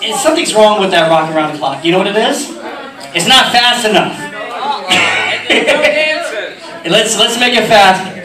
something's wrong with that rock around the clock. You know what it is? It's not fast enough. No dancing. Let's make it fast.